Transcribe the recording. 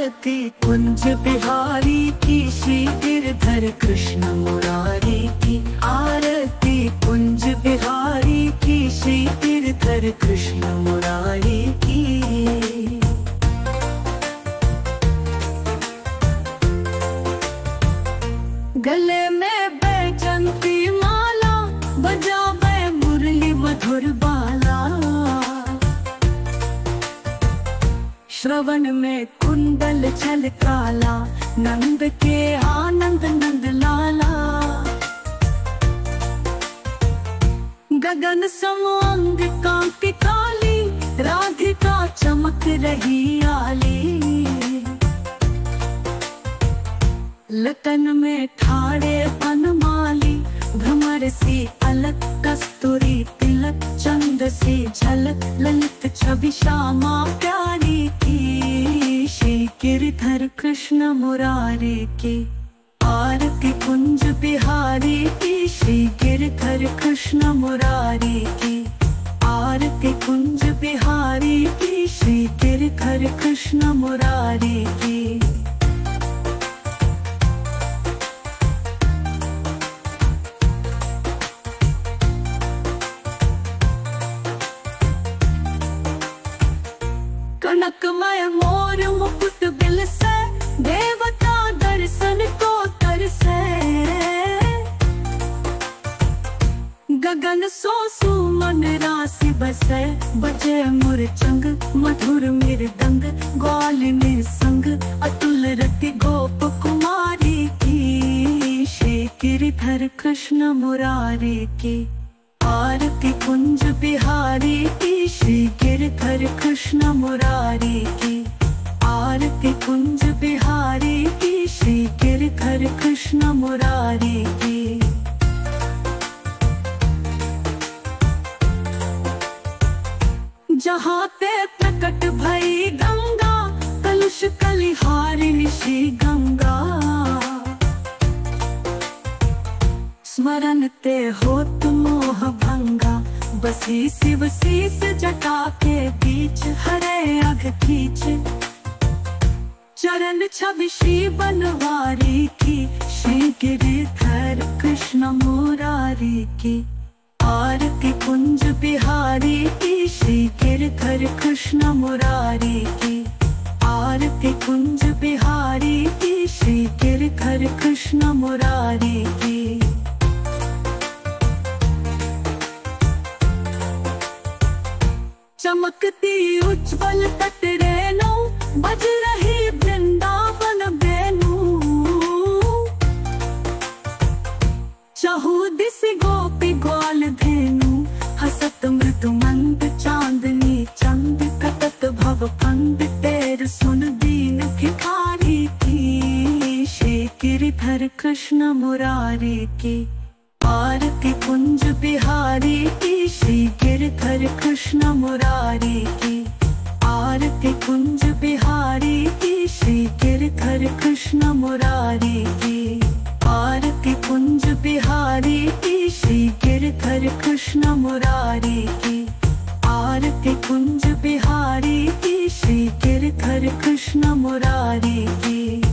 आरती कुंज बिहारी की, श्री गिरधर कृष्ण मुरारी की। आरती कुंज बिहारी की, श्री गिरधर कृष्ण मुरारी की। गले में बैजंती माला, बजावे मुरली मधुर बाला। श्रवण में कुंडल झलकाला, नंद के आनंद नंद लाला। गगन सम अंग कांति काली, राधिका चमक रही आली। लतन में ठाड़े बनमाली, भ्रमर सी अलक कस्तूरी तिलक। चंद सी झलक ललित छवि श्यामा प्यारी की, श्री गिरधर कृष्ण मुरारी की। आरती कुंज बिहारी की, श्री गिरधर कृष्ण मुरारी की। आरती कुंज बिहारी की, श्री गिरधर कृष्ण मुरारी की। कनकमय मोर मुकुट बिल से, देवता दर्शन को तरसे। गगन सो सुमन राशि बसे, बजे मुरचंग मधुर मृदंग। ग्वाल निसंग अतुल रति गोप कुमारी की, श्री गिरधर कृष्ण मुरारी की। आरती कुंज बिहारी की, श्री गिरधर कृष्ण मुरारी की। आरती कुंज बिहारी की, श्री गिरधर कृष्ण मुरारी की। जहाँ ते प्रकट भई गंगा, कलुष कलिहारिणी श्री गंगा। स्मरण ते होत मोह भंगा, बसी शिव शीस जटा के बीच। हरे अघ खींच चरण छवि श्री बनवारी की, श्री गिरधर कृष्ण मुरारी की। आरती कुंज बिहारी की, श्री गिरधर कृष्ण मुरारी की। आरती कुंज बिहारी की, श्री गिरधर कृष्ण मुरारी की। चमकती उज्ज्वल तट रेणु, बज रही वृंदावन बेनु। चहु दिस गोपी ग्वाल धेनु, हसत मृदु मंद चांदनी चंद। कटत भव फंद तेर सुन दीन भिखारी की, श्री गिरधर कृष्ण मुरारी की। आरती कुंज बिहारी की, श्री गिरधर कृष्ण मुरारी की। आरती कुंज बिहारी की, श्री गिरधर कृष्ण मुरारी की। आरती कुंज बिहारी की, श्री गिरधर कृष्ण मुरारी की। आरती कुंज बिहारी की, श्री गिरधर कृष्ण मुरारी की।